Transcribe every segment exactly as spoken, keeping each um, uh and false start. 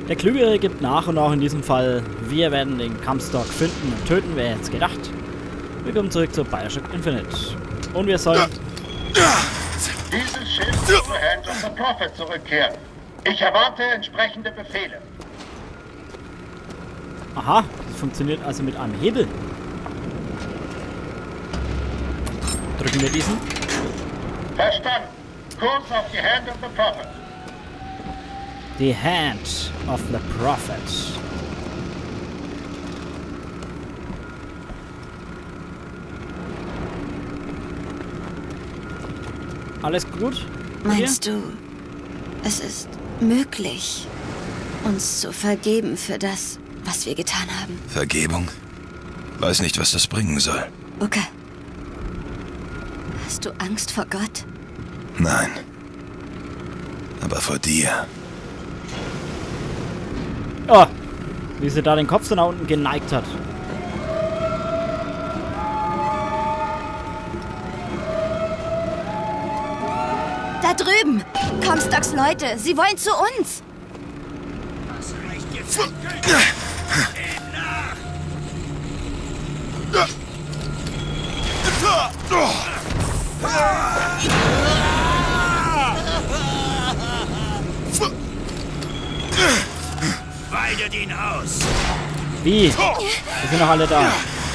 Der Klügere gibt nach und nach in diesem Fall. Wir werden den Comstock finden und töten, wer jetzt gedacht. Willkommen zurück zu Bioshock Infinite. Und wir sollen... Dieses Schiff wird zu Hands of the Prophet zurückkehren. Ich erwarte entsprechende Befehle. Aha, das funktioniert also mit einem Hebel. Drücken wir diesen. Verstanden. Kurs auf die Hand of the Prophet. The Hand of the Prophet. Alles gut? Meinst du, es ist möglich, uns zu vergeben für das, was wir getan haben? Vergebung? Weiß nicht, was das bringen soll. Booker, hast du Angst vor Gott? Nein. Aber vor dir. Oh, wie sie da den Kopf so nach unten geneigt hat. Da drüben! Comstocks Leute, sie wollen zu uns! Das reicht jetzt endgültig! Geht nach! Weidet ihn aus! Wie? Wir sind noch alle da.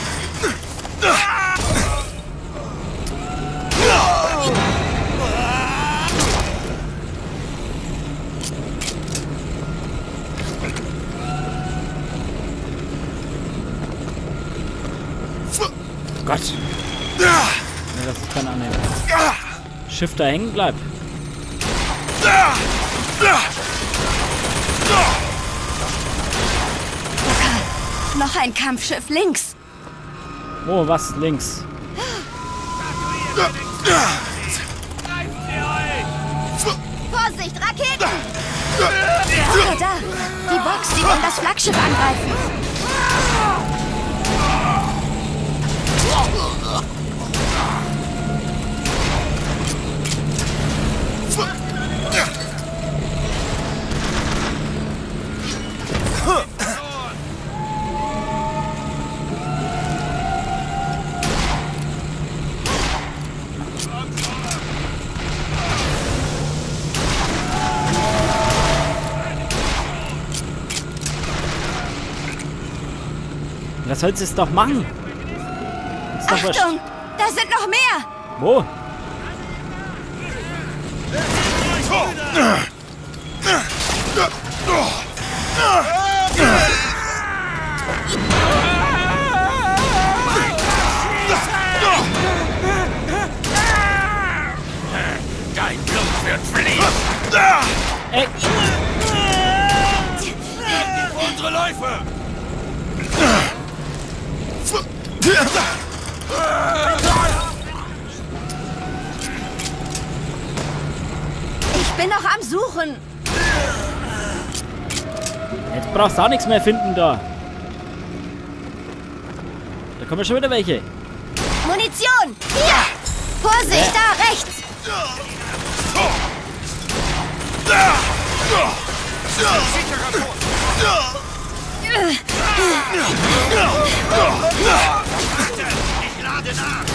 Gott. Ja, das ist kein Annehmen. Schiff da hängen bleibt. Noch ein Kampfschiff links! Oh, was links? Vorsicht, Raketen! Da, da! Die Box, die wollen das Flaggschiff angreifen! Was sollst du es doch machen? Ist doch was- Achtung! Da sind noch mehr! Wo? Dein Blut wird fliehen! Ey! Unsere Läufe! Ich bin noch am Suchen! Jetzt brauchst du auch nichts mehr finden da. Da kommen schon wieder welche. Munition! Hier! Vorsicht, da rechts! Ich lade nach!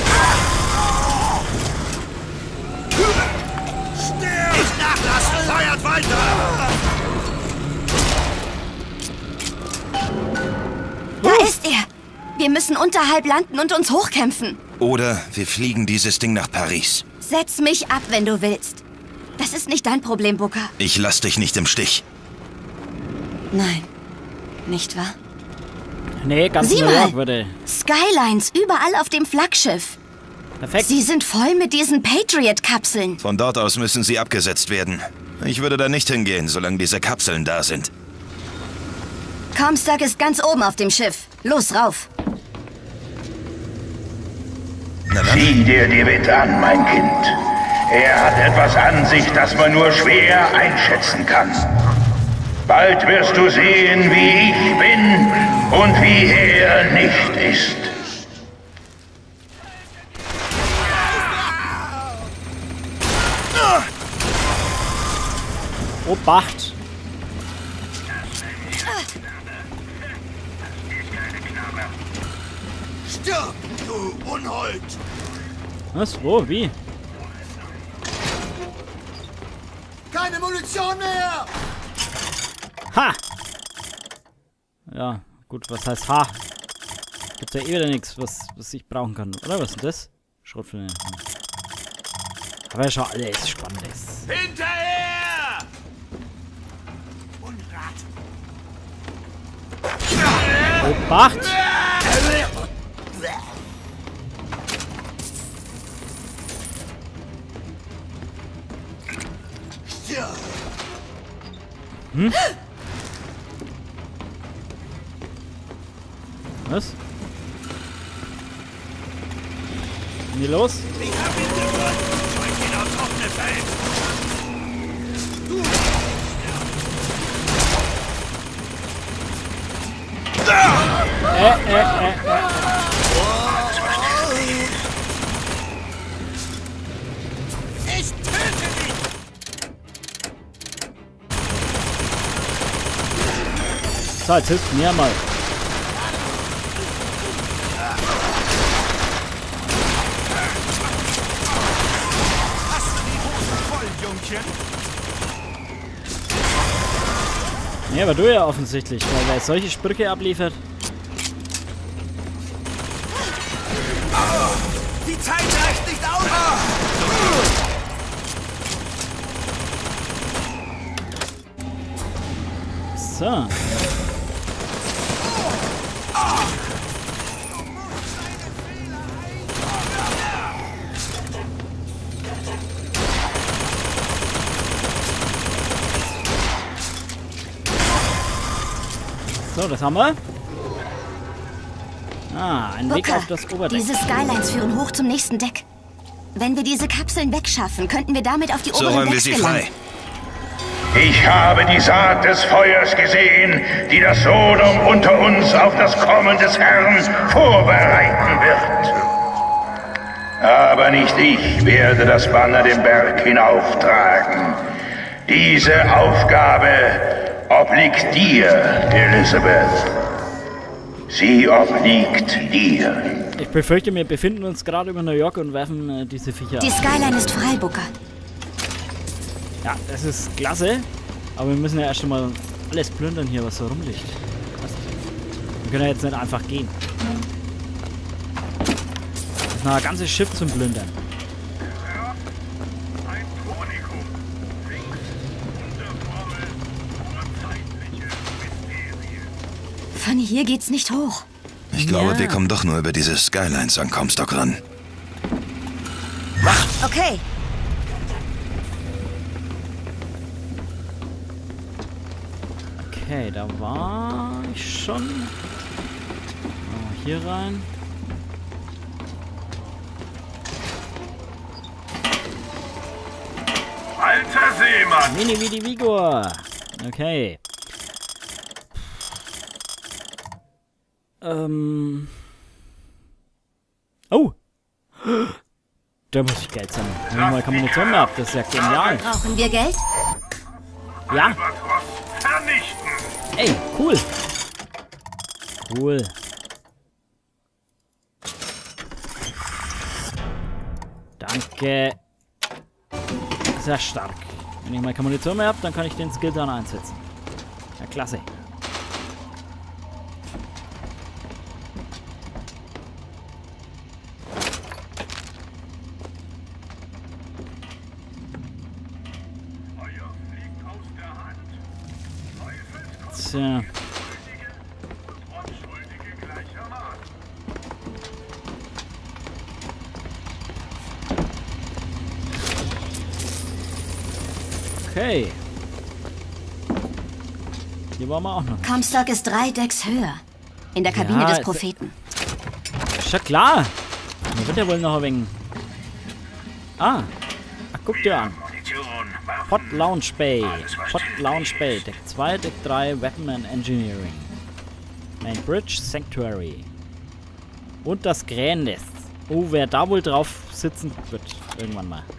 Nicht nachlassen! Feuert weiter! Da ist er! Wir müssen unterhalb landen und uns hochkämpfen. Oder wir fliegen dieses Ding nach Paris. Setz mich ab, wenn du willst. Das ist nicht dein Problem, Booker. Ich lass dich nicht im Stich. Nein. Nicht wahr? Nee, ganz Sieh New York mal. würde. Skylines überall auf dem Flaggschiff. Perfekt. Sie sind voll mit diesen Patriot-Kapseln. Von dort aus müssen sie abgesetzt werden. Ich würde da nicht hingehen, solange diese Kapseln da sind. Comstock ist ganz oben auf dem Schiff. Los, rauf. Na dann. Sieh dir David an, mein Kind. Er hat etwas an sich, das man nur schwer einschätzen kann. Bald wirst du sehen, wie ich bin und wie er nicht ist. Obacht. Stirb, du Unhold! Was? Wo? Wie? Keine Munition mehr! Ha! Ja, gut, was heißt ha? Gibt ja eh wieder nichts, was, was ich brauchen kann. Oder was ist das? Schrotflinte. Aber ja schon alles Spannendes. Hinterher! Unrat! Obacht! Hm? Was? Wie los? Ich hab ihn gehört! Scheuch ihn aufs offene Feld! Äh, äh, äh, äh. Ich töte dich! So, jetzt hilft mir mal. Hast du die Hose voll, Jungchen? Ja, aber du ja offensichtlich, weil wer solche Sprüche abliefert. Die Zeit reicht nicht aus! So. So, das haben wir. Ah, ein Weg Booker, auf das Oberdeck. diese Skylines führen hoch zum nächsten Deck. Wenn wir diese Kapseln wegschaffen, könnten wir damit auf die So oberen räumen wir Decks sie gelangen. frei. Ich habe die Saat des Feuers gesehen, die das Sodom unter uns auf das Kommen des Herrn vorbereiten wird. Aber nicht ich werde das Banner den Berg hinauftragen. Diese Aufgabe obliegt dir, Elizabeth. Sie obliegt dir. Ich befürchte, wir befinden uns gerade über New York und werfen äh, diese Viecher Die ab. Skyline ist frei, Booker. Ja, das ist klasse. Aber wir müssen ja erst einmal alles plündern hier, was so rumliegt. Was? Wir können ja jetzt nicht einfach gehen. Das ist noch ein ganzes Schiff zum Plündern. Von hier geht's nicht hoch. Ich glaube, Ja. wir kommen doch nur über diese Skylines an Comstock ran. Okay, Okay, da war ich schon. Machen wir hier rein. Alter Seemann! Mini Vidi Vigor. Okay. Ähm. Oh! Da muss ich Geld sammeln. Wenn ich mal Kombination ab, das ist ja genial. brauchen wir Geld? Ja, Vernichten! ey, cool. Cool. Danke. Sehr stark. Wenn ich mal Kombination mehr habe, dann kann ich den Skill dann einsetzen. Ja, klasse. Tja. Okay. Hier waren wir auch noch. Comstock ist drei Decks höher. In der Kabine Ja, des ist- Propheten. Ist ja klar. Da wird ja wohl noch ein wenig... Ah. Ach, guck dir an. Hot Lounge Bay. Hot Lounge Bay. Deck zwei, Deck drei, Weapon and Engineering. Main Bridge, Sanctuary. Und das Krähennest. Oh, wer da wohl drauf sitzen wird. Irgendwann mal.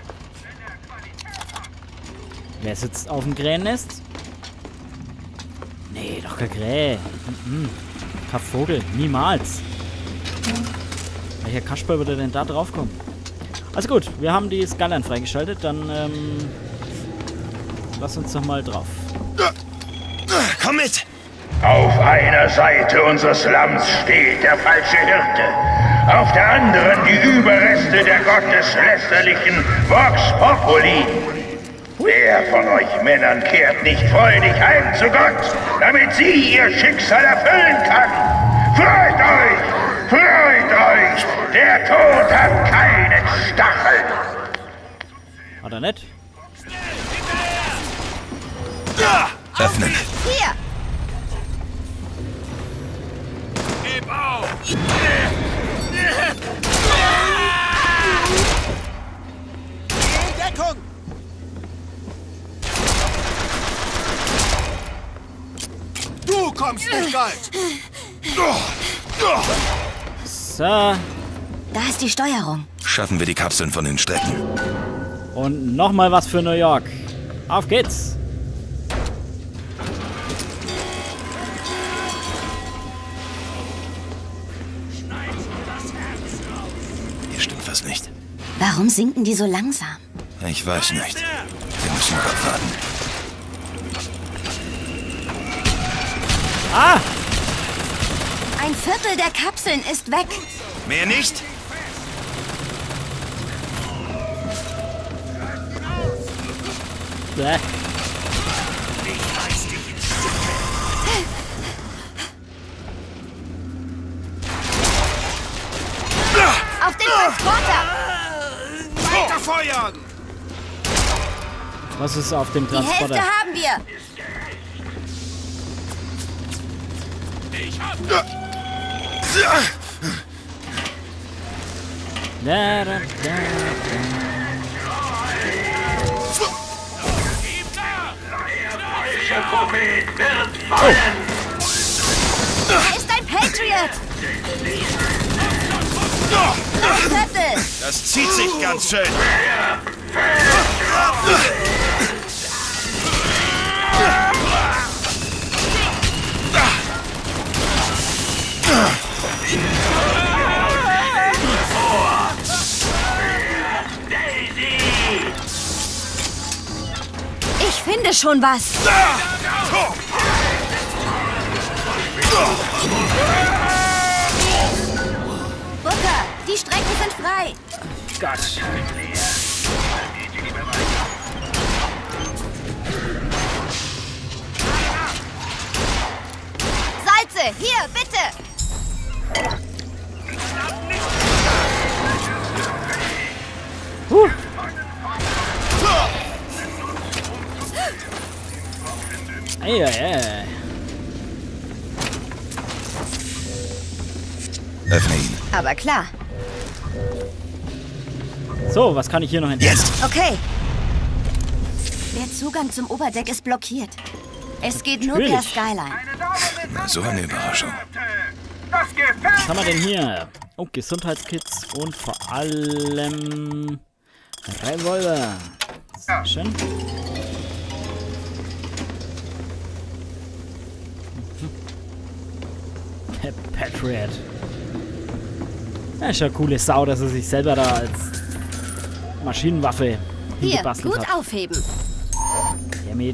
Wer sitzt auf dem Krähennest? Nee, doch kein Krähe. Mhm. Kein Vogel. Niemals. Welcher Kasper würde denn da draufkommen? Also gut, wir haben die Skyline freigeschaltet. Dann, ähm... lass uns doch mal drauf. Komm mit! Auf einer Seite unseres Lamms steht der falsche Hirte. Auf der anderen die Überreste der gotteslästerlichen Vox Populi. Wer von euch Männern kehrt nicht freudig heim zu Gott, damit sie ihr Schicksal erfüllen kann? Freut euch! Freut euch! Der Tod hat keinen Stachel! Hat er nicht? Öffnen. Hier! Gib auf! In Deckung! Du kommst nicht weit! So. Da ist die Steuerung. Schaffen wir die Kapseln von den Strecken. Und nochmal was für New York. Auf geht's. Hier stimmt was nicht. Warum sinken die so langsam? Ich weiß nicht. Wir müssen noch abwarten. Ah! Ein Viertel der Kapseln ist weg. Mehr nicht? Bäh. Auf den Transporter! Weiter feuern! Was ist auf dem Die Hälfte Transporter? haben wir. Ich hab... Da, da, da, da. Da ist ein Patriot! Ein Viertel! Das zieht sich ganz schön. Ich finde schon was. Booker, die Strecken sind frei. Gott. Salze, hier, bitte. Huh. Ey, ey, ey. Öffne ihn. Aber klar. So, was kann ich hier noch entdecken? Jetzt! Okay. Der Zugang zum Oberdeck ist blockiert. Es geht nur per Natürlich. Skyline. So eine Überraschung. Das gefällt Was haben wir denn hier? Oh, Gesundheitskits und vor allem Revolver. Sehr schön. Der Patriot. Ja, ist ja eine coole Sau, dass er sich selber da als Maschinenwaffe Hier, hingebastelt gut hat. aufheben. Damit.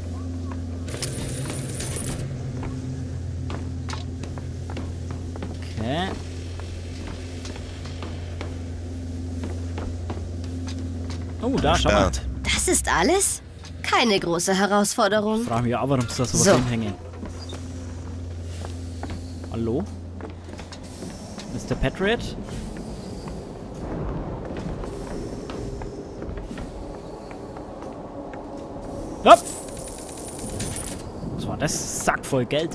Okay. Oh, da, schau mal. Sperrt. Das ist alles? Keine große Herausforderung. Frage mich auch, warum ist da sowas So. hinhängen. Hallo? Mister Patriot? Hopp! Was war das? Sack voll Geld.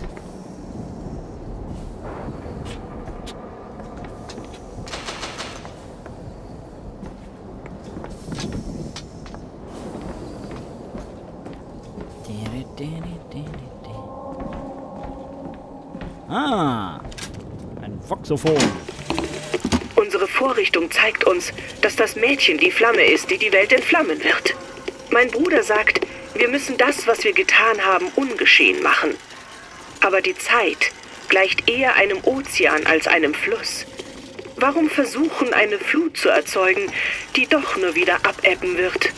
Ah, ein Voxophon. Unsere Vorrichtung zeigt uns, dass das Mädchen die Flamme ist, die die Welt entflammen wird. Mein Bruder sagt, wir müssen das, was wir getan haben, ungeschehen machen. Aber die Zeit gleicht eher einem Ozean als einem Fluss. Warum versuchen, eine Flut zu erzeugen, die doch nur wieder abebben wird?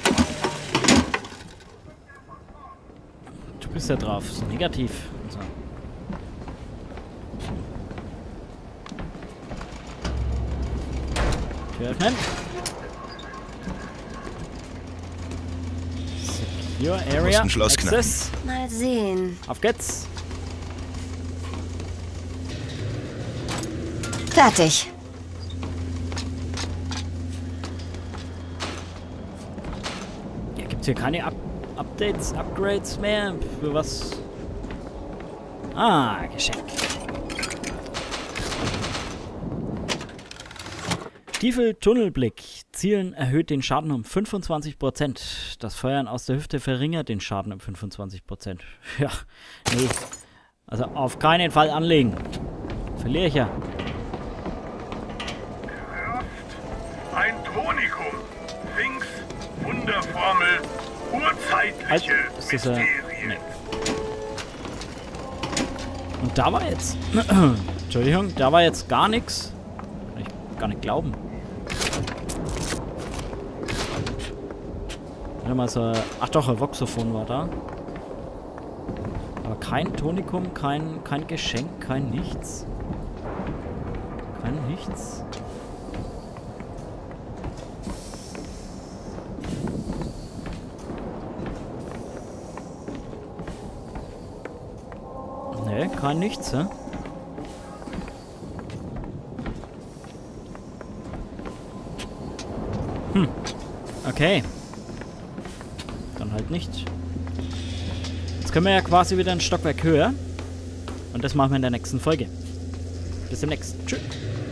Du bist ja drauf, so negativ. So. Tür öffnen. Secure Area. Muss ein Schloss knacken. Access. Mal sehen. Auf geht's. Fertig. Ja, gibt's hier keine Up Updates, Upgrades mehr? Für was? Ah, Geschenk. Tiefel-Tunnelblick. Zielen erhöht den Schaden um fünfundzwanzig Prozent. Das Feuern aus der Hüfte verringert den Schaden um fünfundzwanzig Prozent. Ja, nee. Also auf keinen Fall anlegen. Verliere ich ja. Ein Tonikum. Sphinx, Wunderformel, urzeitliche Halt, ist das, äh, Mysterien. nee. Und da war jetzt... Entschuldigung, da war jetzt gar nichts. Kann ich gar nicht glauben. Warte mal, so... Ach doch, ein Voxophon war da. Aber kein Tonikum, kein, kein Geschenk, kein nichts. Kein nichts. Ne, kein nichts, hä? Hm. Okay. Dann halt nicht. Jetzt können wir ja quasi wieder ein Stockwerk höher. Und das machen wir in der nächsten Folge. Bis demnächst. Tschüss.